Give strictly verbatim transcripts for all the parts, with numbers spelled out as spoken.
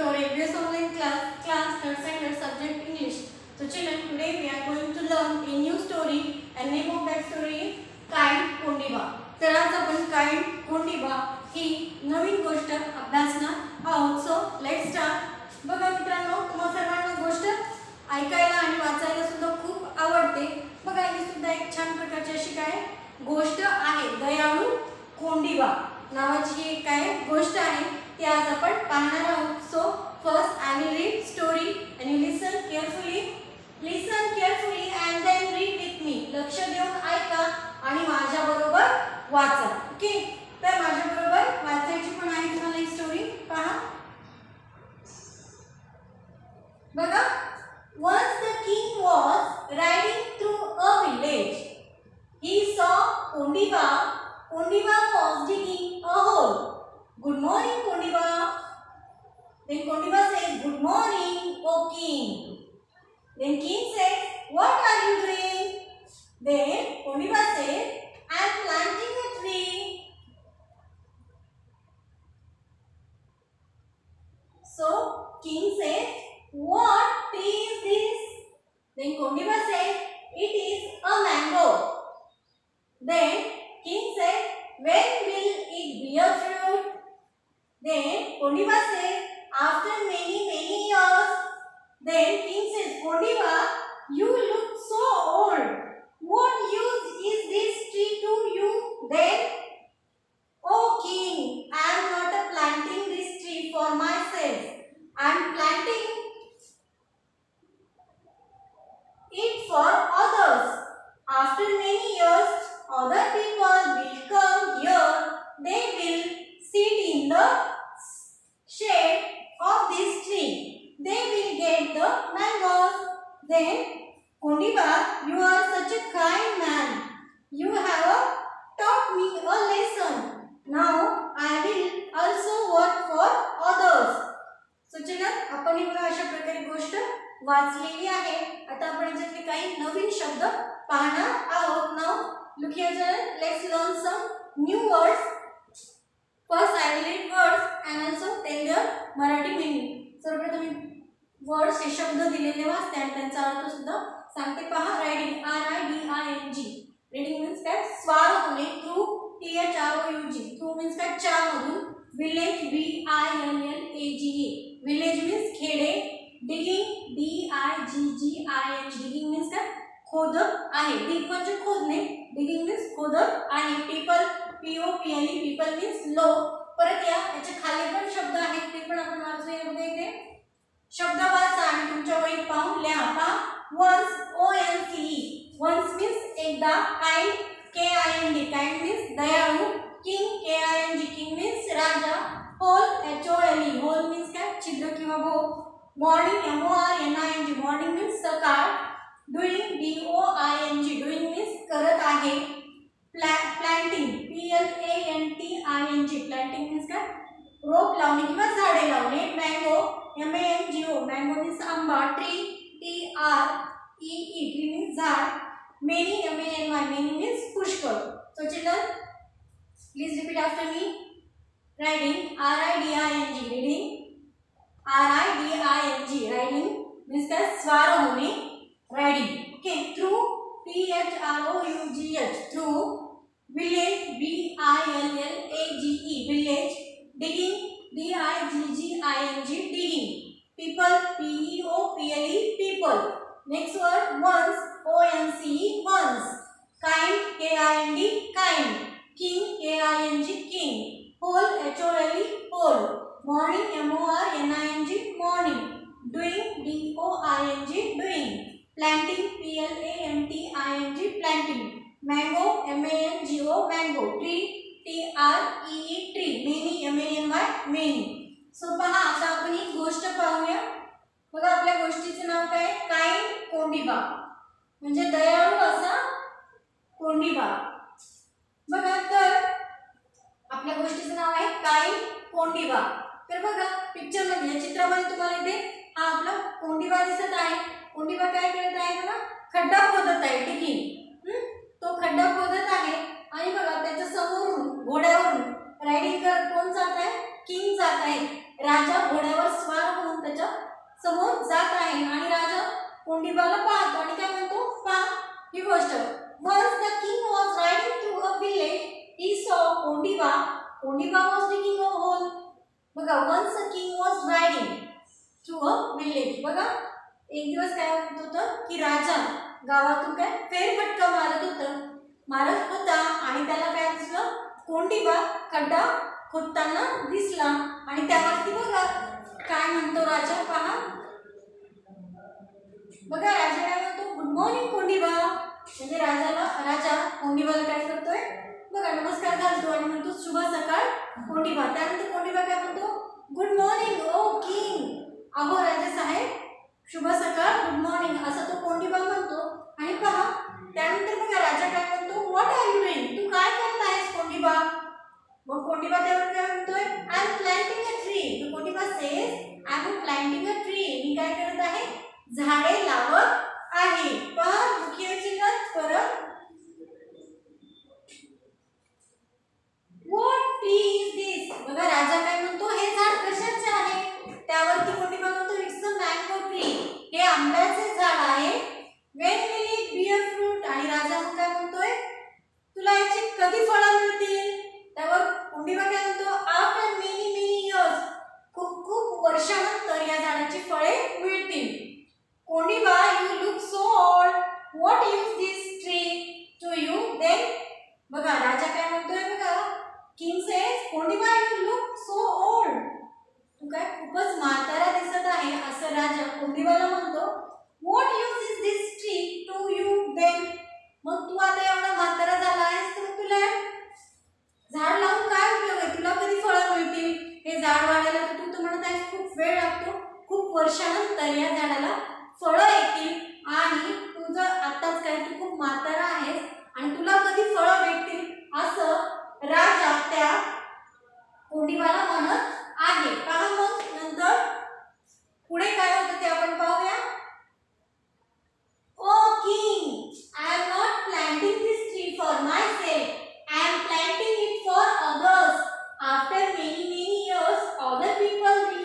to our A B S online class, class third standard subject English. So children, today we are going to learn a new story and name of that story is kind Kondiba. तर आज आपण kind Kondiba ही नवीन गोष्ट अभ्यासणार आहोत. So let's start. बघा मित्रांनो, तुम्हा सर्वांना गोष्ट ऐकायला आणि वाचायला सुद्धा खूप आवडते. बघा ही सुद्धा एक छान प्रकारची अशी काय गोष्ट आहे. दयाळू कोंडिबा नावाची एक काय गोष्ट आहे ती आज आपण पाहणार आहोत. So first I will read story and you listen carefully. Listen carefully and then read with me. लक्ष देऊन ऐका आणि माझ्या बरोबर वाचा. ओके, तर माझ्या बरोबर वाचायची पण आहे तुम्हाला ही स्टोरी. पहा बघा. Once the king was riding through a village. He saw Kondiba. Kondiba was digging a hole. Good morning, Kondiba. Then Kondiba said, good morning, O king. Then king said, what are you doing? Then Kondiba said, I am planting a tree. So king said, what tree is this? Then Kondiba said, it is a mango. Then king said, when will it bear fruit? Then Kondiba said, after many many years. Then king says, Kondiba, you look so old. What use is this tree to you? Then, oh king, I am not planting this tree for myself. I am planting it for others. After many years, other people will come here. They will sit in the shade of this tree. They will get the mangoes. Then, Kondiba, you are such a kind man. You have taught me a lesson. Now, I will also work for others. So, चला आपण ही बघा अशा प्रकारे गोष्ट वाचलेली आहे. आता आपण याच्यातले काही नवीन शब्द पाहणार आहोत. Now look here children, let's learn some new words. First I will read words and also tell their Marathi meaning. सर्वप्रथम वर्ड्स हे शब्द दिलेले वाचते आणि त्यांचा अर्थ सुद्धा सांगते. पहा. Riding, R I D I N G. Reading means काय स्वार होणे. Through, T H R O U G. Through means काय च्या मधून. Village, V I L L A G A. Village means खेडे. Digging, D I G G I N G. Digging means काय खोदत आहे. डिग म्हणजे खोदणे. डिगिंग मीन्स खोदत आहे. People, P O P L E. People means लोक. परत या याचे खाली पण शब्द आहेत ते पण आपण वाचूया. यामध्ये इथे शब्द वाचा आणि तुमच्या वहीत पाहून लिहा. पहा. Once, O N C E. Once means एकदा. Kind, K I N D. Kind means दयाळू. King, K I N G. King means राजा. Hole, H O L E. Hole means काय छिद्र किंवा भोग. Morning, M O R N I N G. Morning means सकाळ. Doing, D O I N G. Doing means करत आहे. Planting, P L A N T I N G. Planting means काय रोप लावणे किंवा झाडे लावणे. Mango, M A N G O. Mango means आंबा. Tree, T R E E. Tree means झाड. Many, M A N Y. Many means पुष्कळ. So children, please repeat after me. Riding, R I D I N G. Reading, R I D I N G. Riding means काय स्वार होणे. Riding. Okay. Through, T H R O U G H. Through. Village, B I L L A G E. Village. Digging, D I G G I N G. Digging. People, P E O P L E. People. Next word once, O N C E. Once. Kind, K I N D. Kind. King, K I N G. King. Hole, H O L E. Hole. Morning, M O R N I N G. Morning. Doing, D O I N G. Doing. Planting, P L A N T I N G. Planting. Mango, M A N G O. Mango. Tree, T R E E. Tree. Many, M A N Y. Many. So पहा आता आपण एक गोष्ट पाहूया. बघा आपल्या गोष्टीचे नाव काय. काइंड कोंडिबा म्हणजे दयाळू असा कोंडिबा. बघा तर आपल्या गोष्टीचं नाव आहे काइंड कोंडिबा. तर बघा पिक्चर मध्ये चित्रामध्ये तुम्हाला इथे हा आपला कोंडिबा दिसत आहे. कोंडिबा काय करत आहे बघा. खड्डा खोदत आहे. ठीक. तो खड्डा खोदत आहे आणि बघा त्याच्या समोरून घोड्यावरून रायडिंग करत कोण जात आहे. किंग जात आहे, राजा घोड्यावर स्वार होऊन त्याच्या समोर जात आहे आणि राजा कोंडिबाला पाहतो आणि काय म्हणतो, पहा ही गोष्ट. Once the king was riding through a village, he saw Kondiba. Kondiba was digging a hole. बघा, once the king was riding through a village. बघा, एक दिवस काय होत होतं की राजा गावातून काय फेरफटका मारत होतं मारत होता आणि त्याला काय दिसलं, कोंडिबा खड्डा खोदताना दिसला आणि त्यावरती बघा काय म्हणतो राजा, पहा बघा राजा काय म्हणतो, गुड मॉर्निंग कोंडिबा. म्हणजे राजाला राजा कोंडिबाला काय करतोय, बघा नमस्कार घालतो आणि म्हणतो शुभ सकाळ कोंडिबा. त्यानंतर कोंडिबा काय म्हणतो, गुड मॉर्निंग ओ किंग. अहो राजा साहेब शुभ सकाळ, गुड मॉर्निंग असं तो कोंडिबा म्हणतो. आणि पहा त्यानंतर बघा राजा काय म्हणतो, व्हॉट आर यू डुइंग, तू काय करत आहेस कोंडिबा. मग कोंडिबा त्यावर काय म्हणतोय, I am planting a tree. तो Kondiba says I am planting a tree. मी काय करत आहे, झाडे लावत आहे. पहा मुख्य चिन्ह परत, व्हॉट ट्री इज दिस. बघा राजा काय म्हणतो, हे झाड कशाचे आहे. त्यावरती कोंडिबा म्हणतो, इट्स अ मँगो ट्री. हे आंब्याचे झाड आहे. When will it bear fruit. आणि राजा मग काय म्हणतोय, तुला याची कधी फळं मिळतील. त्यावर कोंडिबा काय म्हणतो, आफ्टर मेनी मेनी इयर्स. खूप खूप वर्षानंतर या झाडाची फळे मिळतील. Kondiba, you look so old. What is this tree to you then? बघा राजा काय म्हणतोय, बघा king says Kondiba you look so old. तू काय खूपच म्हातारा दिसत आहे असं राजा कोंडिबाला म्हणतो. What use is this tree to you then? मग तू आता एवढा म्हातारा झाला आहेस तर तुला झाड लावून काय उपयोग आहे, तुला कधी फळं मिळतील. हे झाड वाढायला तर तू तर म्हणत आहेस खूप वेळ लागतो, खूप वर्षानंतर या झाडाला फळं येतील आणि तू जर आताच काय तू खूप म्हातारा आहेस आणि तुला कधी फळं भेटतील असं राजा त्या कोंडिबाला म्हणत आहे. पहा मग नंतर पुढे काय होतं ते आपण पाहूया. O king, I am not planting this tree for myself, I am planting it for others. After many many years other people will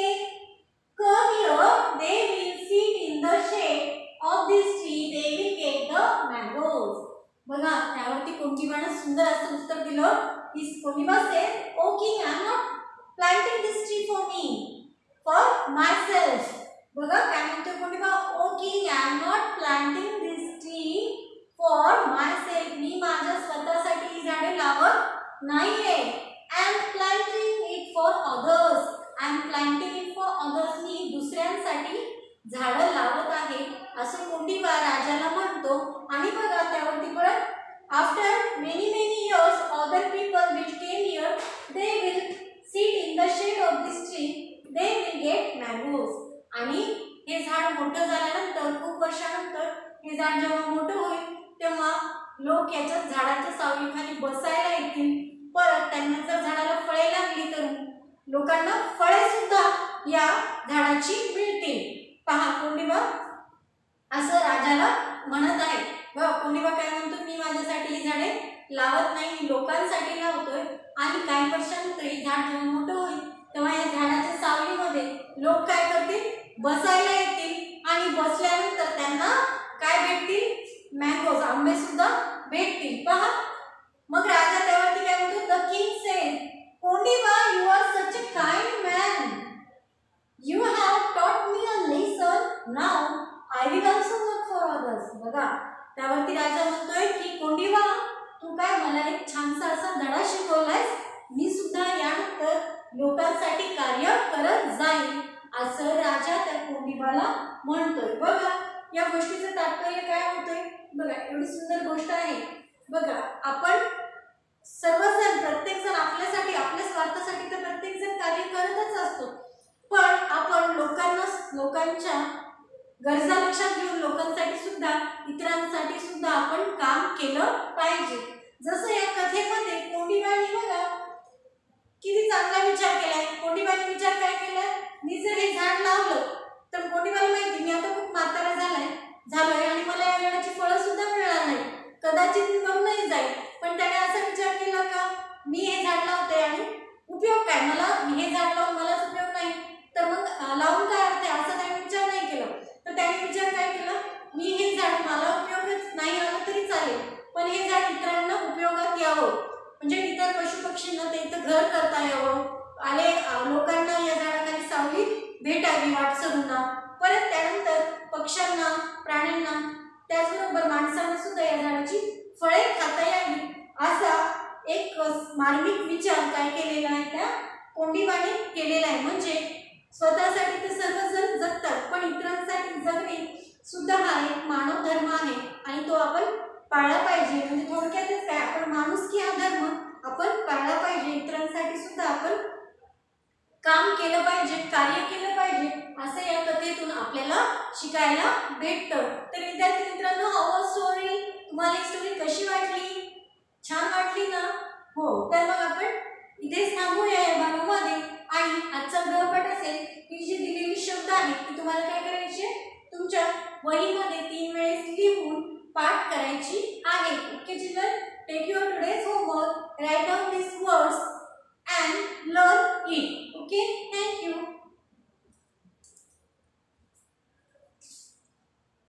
come here, they will sit in the shade of this tree, they will get the mangoes. बघा त्यावरती कोंडिबाने सुंदर असं उत्तर दिलं. This Kondiba said, "Oh king, I am not planting this tree for me, for myself." बघा काय म्हणतो Kondiba, "Oh king, I am not planting this tree for myself." मी माझ्या स्वतःसाठी ही झाडे लावत नाहीये. I am planting it for others. I am planting it for others. मी दुसऱ्यांसाठी झाडं लावत आहे असं कोंडिबा राजाला म्हणतो. आणि बघा त्यावरती परत, after many many years other people which came here, they will sit in the shade of this tree, they will get mangoes. आणि हे झाड मोठं झाल्यानंतर खूप वर्षानंतर हे झाड जेव्हा मोठं होईल तेव्हा लोक याच्या झाडाच्या सावलीखाली बसायला येतील. परत त्यांना जर झाडाला फळे लागली तर लोकांना फळे सुद्धा या झाडाची मिळतील. पहा कोंडिबा असं राजाला म्हणत आहे. बघा कोंडिबा काय म्हणतो, मी माझ्यासाठी ही झाडे लावत नाही, मी लोकांसाठी लावतोय. आणि काही वर्षानंतर हे झाड जेव्हा मोठं होईल तेव्हा या झाडाच्या सावलीमध्ये लोक काय करतील, बसायला येतील आणि बसल्यानंतर त्यांना काय भेटतील, मँगोज आंबे सुद्धा भेटतील. पहा मग राजा त्यावरती काय म्हणतो, the king said, Kondiba you are such a kind man. You have taught me a lesson. Now I will also work for others. बघा त्यावरती राजा म्हणतोय की कोंडिबा तू काय मला एक छानसा असा धडा शिकवलायस, मी सुद्धा यानंतर लोकांसाठी कार्य करत जाईल असं राजा त्या कोंडिबाला म्हणतोय. बघा या गोष्टीचं तात्पर्य काय होतंय, बघा एवढी सुंदर गोष्ट आहे. बघा आपण सर्वजण प्रत्येक जण आपल्यासाठी आपल्या स्वार्थासाठी तर प्रत्येक जण कार्य करतच असतो, पण आपण लोकांना लोकांच्या गरजा लक्षात घेऊन लोकांसाठी सुद्धा इतरांसाठी सुद्धा आपण काम केलं पाहिजे. जसं या कथेमध्ये कोंडिबाने बघा किती चांगला विचार केलाय. कोंडिबाने विचार काय केलाय, मी जर हे झाड लावलं तर कोंडिबाला माहिती मी आता खूप म्हातारा झालाय झालोय आणि मला या झाडाची फळं सुद्धा मिळणार नाही, कदाचित मी मरूनही जाईल. पण त्याने असा विचार केला का मी हे झाड लावते आणि उपयोग काय, मला घर करता यावं, आले लोकांना या झाडाखाली सावली भेटावी वाटसरूंना, परत त्यानंतर पक्ष्यांना, प्राण्यांना, त्याचबरोबर माणसांना सुद्धा या झाडाची फळे खाता यावी असा एक मार्मिक विचार काय केलेला आहे त्या कोंडिबाने केलेला आहे. म्हणजे स्वतःसाठी तर सर्वजण जगतात, पण इतरांसाठी जगणे सुद्धा हा एक मानव धर्म आहे आणि तो आपण पाळला पाहिजे. म्हणजे थोडक्यातच काय, आपण माणुसकी हा धर्म आपण पाळला पाहिजे. इतरांसाठी सुद्धा आपण काम केलं पाहिजे, कार्य केलं पाहिजे असं या कथेतून आपल्याला शिकायला भेटतं. तर विद्यार्थी मित्रांनो, हाऊ स्टोरी तुम्हाला ही स्टोरी कशी वाटली? छान वाटली ना? हो, तर मग आपण इथेच थांबूया या भागामध्ये आणि आजचा गृहपाठ असेल ही जी दिलेली शब्द आहेत ती तुम्हाला काय करायची, तुमच्या वहीमध्ये तीन वेळेस लिहून पाठ करायची आहे. Okay children, take your today's homework, write down